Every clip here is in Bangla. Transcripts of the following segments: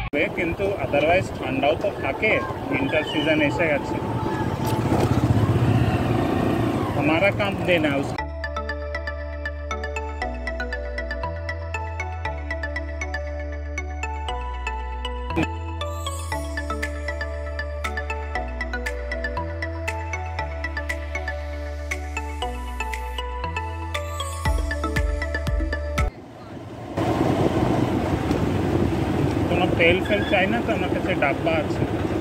কিন্তু আদারওয়াইজ ঠান্ডাও তো থাকে, উইন্টার সিজন এসে গেছে। हमारा काम देना है उसको। কোনো তেল ফেল চাই না তো, আমার কাছে ডাব্বা আছে।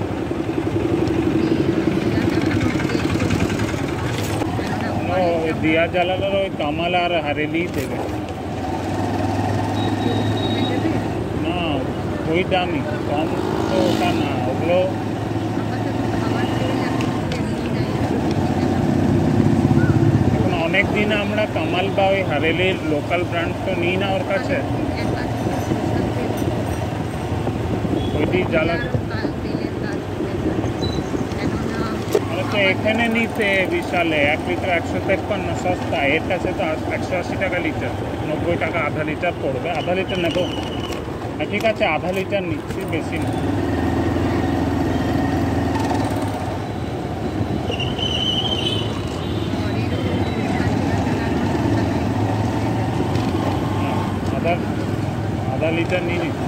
दिया জ্বালানোর ওই কামাল আর হারেলি দেবে না, ওই দামই কম তো ওটা না, ওগুলো এখন অনেক দিন আমরা কামাল বা ওই হারেলির লোকাল ব্র্যান্ড তো নিই না ওর কাছে, ওইটি জ্বালা তো এখানে নিতে বিশালে 1 লিটার 153 সস্তা, এর কাছে তো 180 টাকা লিটার, 90 টাকা আধা লিটার পড়বে। আধা লিটার নেব, ঠিক আছে আধা লিটার নিচ্ছি, বেশি না। আধা লিটার নিয়ে নিচ্ছে।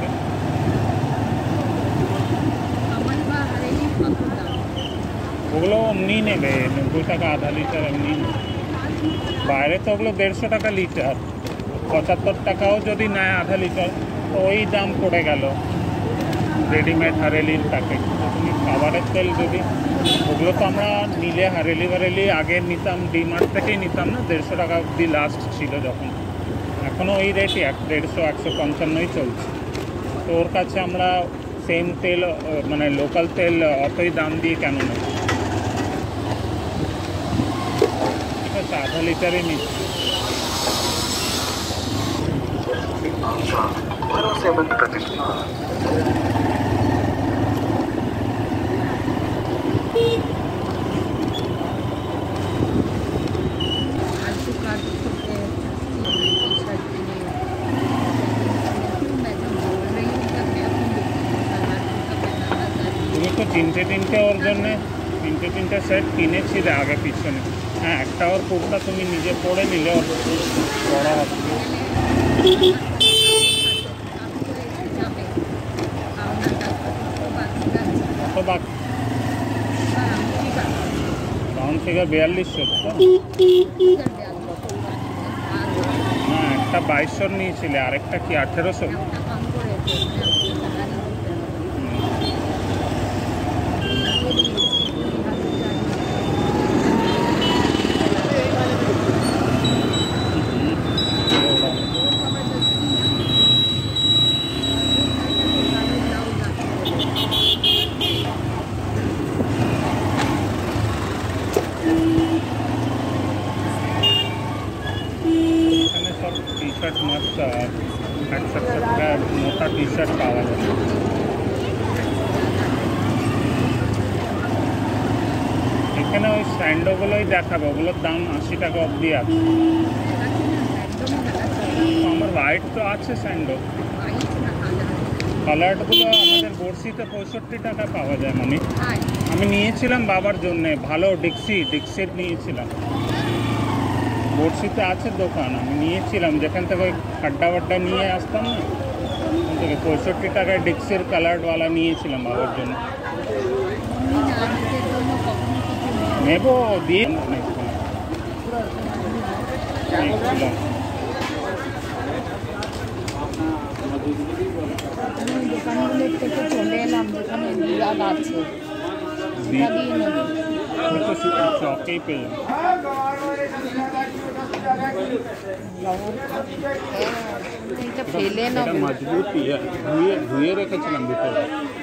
ওগুলো এমনি নেবে 90 টাকা আধা লিটার এমনি, বাইরে তো ওগুলো 150 টাকা লিটার, 75 টাকাও যদি নেয় আধা লিটার তো ওই দাম পড়ে গেল রেডিমেড হারেলির প্যাকেট। তুমি খাবারের তেল যদি ওগুলো তো আমরা নিলে হারেলি আগে নিতাম, ডিমার্ট থেকেই নিতাম না, 150 টাকা অবধি লাস্ট ছিল যখন, এখনও ওই রেটই 150 155 চলছে। তো ওর কাছে আমরা সেম তেল মানে লোকাল তেল অতই দাম দিয়ে কেন নেব, ঠিক আছে আধা লিটারই নিচ্ছি। তুমি তো তিনটে ওর জন্যে তিনটে সেট কিনেছিলে আগে পিছনে, হ্যাঁ একটা ওর কুর্তা তুমি নিজে পরে নিলে ওর বড় হবে। কত বাকি? রাউন্ড ফিগার 4200 তো, হ্যাঁ একটা 2200 নিয়েছিলে, আরেকটা কি 1800? टी-शर्ट मस्त 170 টাকা মোটা টি-শার্ট পাওয়া যায়। এখানে ওই স্যান্ডোগুলোই দেখাবে, ওগুলোর দাম 80 টাকা অবধি আছে। আমার হোয়াইট তো আছে স্যান্ডো, কালারগুলো আমাদের বড়শিতে 65 টাকা পাওয়া যায়। মানে আমি নিয়েছিলাম বাবার জন্যে, ভালো ডিক্সির নিয়েছিলাম, বড়শিতে আছে দোকান, আমি নিয়েছিলাম যেখান থেকে ওই খাড্ডা নিয়ে আসতাম না, ওখান থেকে 65 টাকায় ডিক্সির কালারওয়ালা নিয়েছিলাম বাবার জন্য। নেব দিয়ে দোকানগুলোর থেকে চলে এলাম যেখানে বিড়াল আছে, চকেই পেয়ে ফেলে না, মজবুতি ধুয়ে রেখেছিলাম ভিতরে।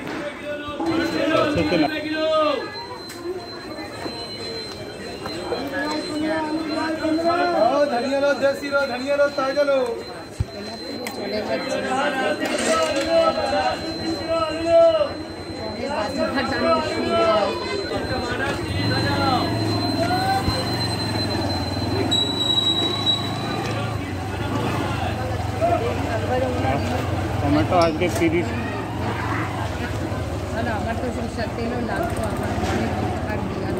ধনিয়া লো, দেশি লো, ধনিয়া লো, তাজা লো। চলে যাচ্ছে টমেটো আজকে 30 আর আমার তো সরষের তেলও লাগতো, আমার অনেক টাকার বিয়ার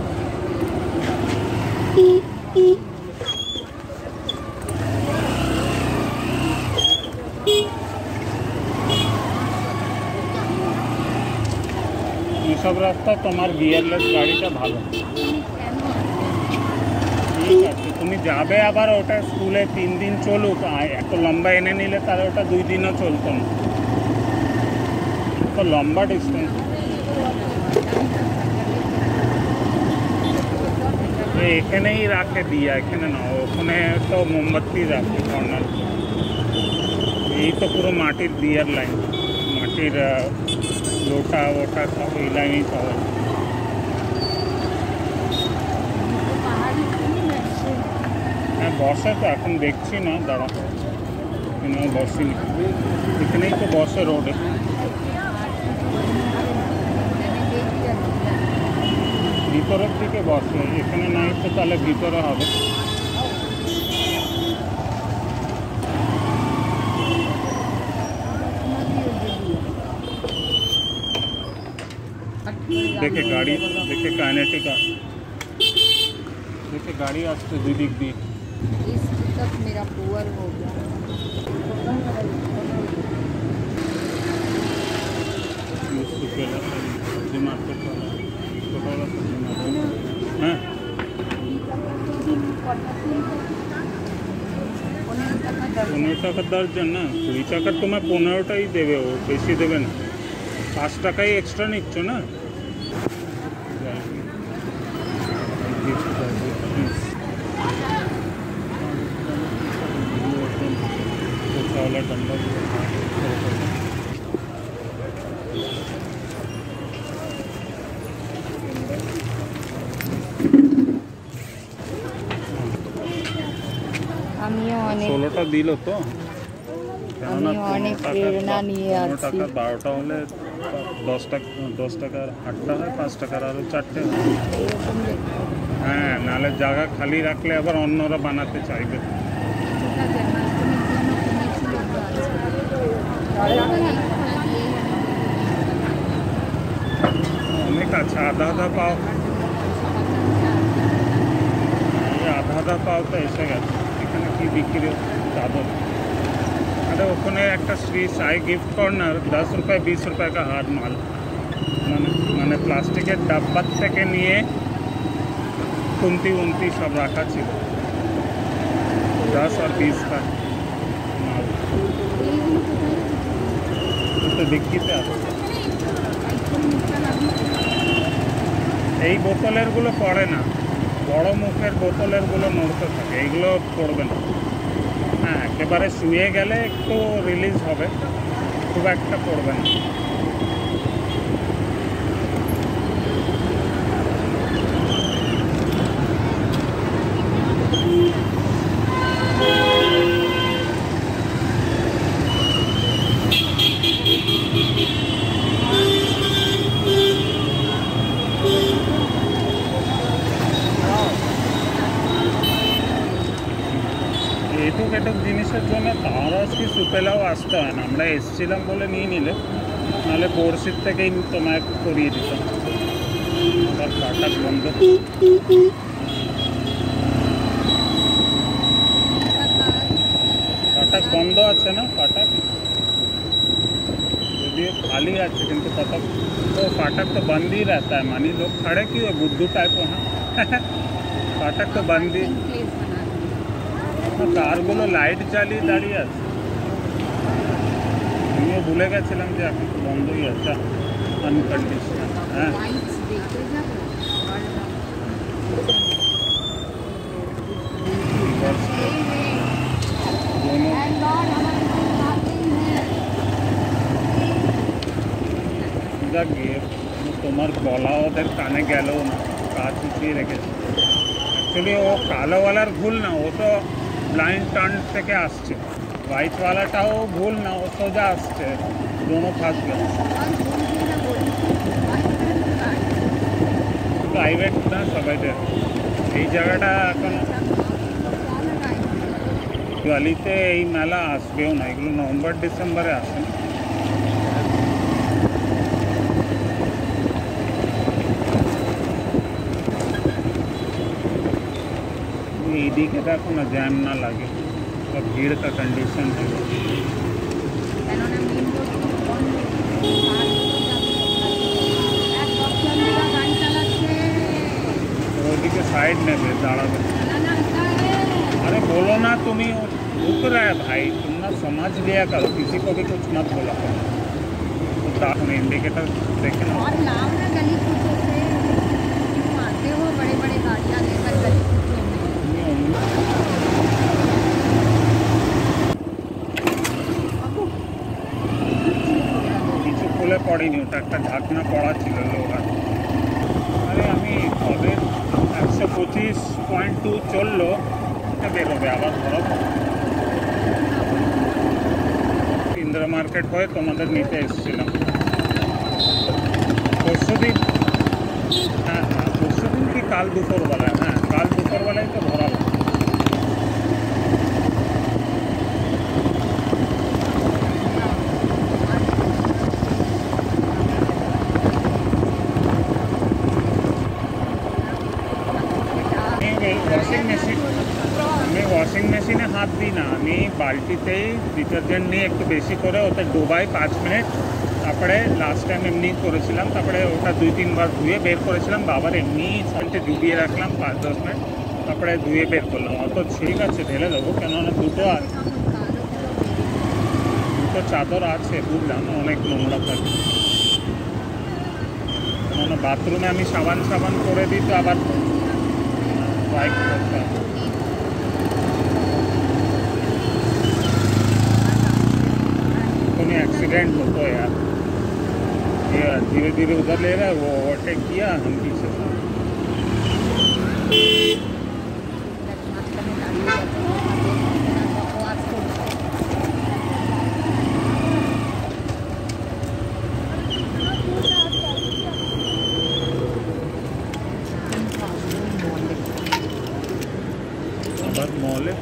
এসব রাস্তা তোমার গিয়ারলেস গাড়িটা ভালো। কেন ঠিক আছে, তুমি যাবে আবার ওটা স্কুলে 3 দিন চলুক, এত লম্বা এনে নিলে তাহলে ওটা 2 দিনও চলতো না, তো লম্বা ডিস্টেন্স। এখানেই রাখে দিয়া, এখানে না, ওখানে তো মোমবাতি রাখে কর্নার। এই তো পুরো মাটির দিয়ার লাইন, মাটির লোটা ওটা সব এই লাইনেই পাওয়া যায়। হ্যাঁ বসে তো, এখন দেখছি না, দাঁড়া এখানেও বসিনি, এখানেই তো বসে রোডে। ভিতরের দিকে বসে, এখানে নাই তো তাহলে ভিতরে হবে। देखे गाड़ी, देखे काइनेटिक, देखे गाड़ी আসছে দুই দিক দিয়ে। इस तक मेरा पुअर हो गया। सब्जी मार्केट वाला, छोटा वाला सब्जी मार्केट। हाँ 15 টাকা দর্জন না, 20 টাকার তোমার 15টাই দেবে, ও বেশি দেবে না, 5 টাকাই এক্সট্রা নিচ্ছ না। আমিও অনেক 16টা দিল তো, কেননা আমিও অনেক প্রেরণা নিয়ে 15 আছি। টাকা 12টা হলে 10 টাকার 8টা হয়, 5 টাকার আরও 4টে হয়। এরকম দেখতে হ্যাঁ, নাহলে জায়গা খালি রাখলে আবার অন্যরা বানাতে চাইবে। কিছুটা জন্মাষ্টমীর জন্য কিনেছিল অনেক আছে, আধা আধা পাও, এই আধা আধা পাও তো এসে গেছে। এখানে কি বিক্রি হচ্ছে? চাদর। अरे ওখানে একটা শ্রী সাই गिफ्ट कॉर्नर 10 रुपये 20 रुपये का हार माल, মানে প্লাস্টিকের ডাব্বার থেকে নিয়ে খুন্তি উন্তি সব রাখা ছিল, 10 और 20 का মাল। তো দেখিতে আছে এই বোতলেরগুলো পড়ে না, বড় মুখের বোতলেরগুলো নড়তে থাকে, এইগুলো পড়বে না। হ্যাঁ, একেবারে শুয়ে গেলে একটু রিলিজ হবে, খুব একটা পড়বে না। এটুক এটুক জিনিসের জন্য তারা আজকে সুপেলাও আসতে হয় না, আমরা এসেছিলাম বলে নিয়ে নিলে, নাহলে বড়শির থেকেই তোমায় করিয়ে দিতাম। আবার ফাটাক বন্ধ, ফাটাক বন্ধ আছে না, ফাটাক যদিও खाली আছে কিন্তু ফাটাক তো, फाटक तो बंद ही रहता है। मानी लोग खड़े क्यों है बुद्धू टाइप वहाँ फाटक तो बंद ही, কারগুলো লাইট জ্বালিয়ে দাঁড়িয়ে আছে। আমিও ভুলে গেছিলাম যে এখন তো বন্ধই আছে আনকন্ডিশনাল। হ্যাঁ গিয়ে তোমার বলা ওদের কানে গেলেও না, কাজ উঠিয়ে রেখেছে। অ্যাকচুয়ালি ও কালোওয়ালার ভুল না, ও তো ব্লাইন্ড টার্ন থেকে আসছে, হোয়াইটওয়ালাটাও ভুল না, ও সোজা আসছে, দোনো ফাঁস গেছে। প্রাইভেট না সবাইদের, এই জায়গাটা এখন দিওয়ালিতে এই মেলা আসবেও না, এগুলো নভেম্বর ডিসেম্বরে আসে। এইদিকে দেখো না জ্যাম না লাগে, तो भीड़ का कंडीशन है। কেননা মেন রোড গাড়ি চালাচ্ছে ওইদিকে साइड में भी दाঁড়াবে। अरे बोलो ना तुम्ही, रुक रहा है भाई, तुम ना समझ लिया करो, किसी को भी कुछ मत बोला करो। इंडिकेटर देखे ना। और लाओ ना गली कूचों से, क्यों आते हो बड़े बड़े गाड़ियाँ लेकर गली कूचों में। কিছু খুলে পড়েনি, ওটা একটা ঢাকনা পড়া ছিল লোহার। আরে আমি ওদের 125.2 চললো, এটা বেরোবে আবার ধরো। ইন্দিরা মার্কেট হয়ে তোমাদের নিতে এসেছিলাম পরশুদিন। হ্যাঁ হ্যাঁ, পরশুদিন কি কাল দুপুরবেলায়? হ্যাঁ কাল দুপুরবেলায় তো ধরালো। ওয়াশিং মেশিনে হাত দিই না, আমি বালতিতেই ডিটারজেন্ট নিয়ে একটু বেশি করে ওতে ডোবাই 5 মিনিট, তারপরে লাস্ট টাইম এমনি করেছিলাম, তারপরে ওটা 2-3 বার ধুয়ে বের করেছিলাম, আবার এমনি সাইডে ডুবিয়ে রাখলাম 5-10 মিনিট, তারপরে ধুয়ে বের করলাম। অত ঠিক আছে ঢেলে দেবো, কেননা দুটো চাদর আছে, বুঝলাম অনেক নোংরা থাকে। কেননা বাথরুমে আমি সাবান করে দিই, তো আবার ওয়াইপ করতে হবে। एक्सीडेंट हो तो यार, ये धीरे धीरे उधर ले रहा है, वो ओवरटेक किया, हम पीछे से। মহলে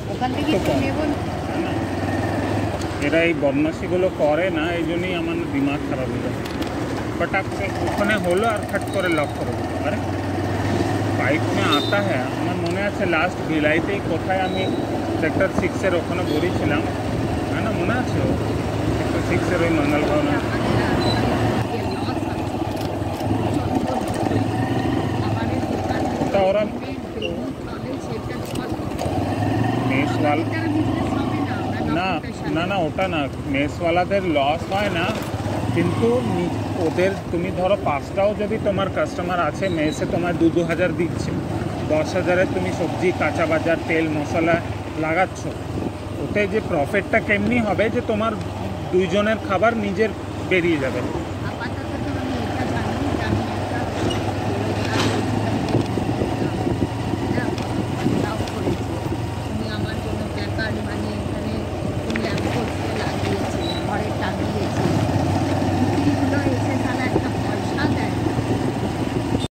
এরা এই বদমাশিগুলো করে না, এই জন্যই আমার দিমাগ খারাপ হয়ে যায়। पटाख से ওখানে হলো আর ফট করে লক করে দিল। আরে বাইক মে আতা হ্যাঁ, আমার মনে আছে লাস্ট ভিলাইতেই কোথায় আমি সেক্টর 6-এর ওখানে ঘুরেছিলাম, হ্যাঁ না মনে আছে? সেক্টর 6-এর ওই মঙ্গল ভবনে ওটা ওরা মেসওয়ালা না না না ওটা না, মেসওয়ালাদের লস হয় না, কিন্তু ওদের তুমি ধরো 5টাও যদি তোমার কাস্টমার আছে, মেসে তোমার 2-2 হাজার দিচ্ছে, 10,000-এ তুমি সবজি কাঁচা বাজার তেল মশলা লাগাচ্ছ, ওতে যে প্রফিটটা কেমনি হবে যে তোমার 2 জনের খাবার নিজের বেরিয়ে যাবে।